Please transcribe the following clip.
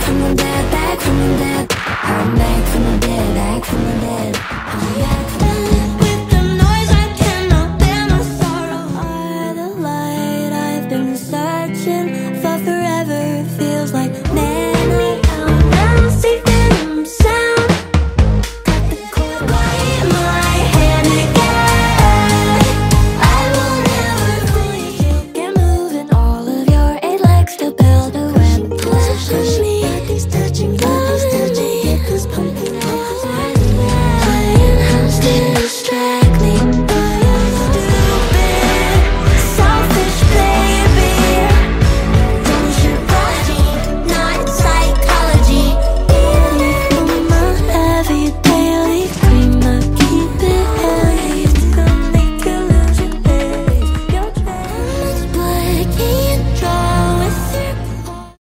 from the dead, back from the dead. I'm back from the dead, back from the dead. Oh yeah.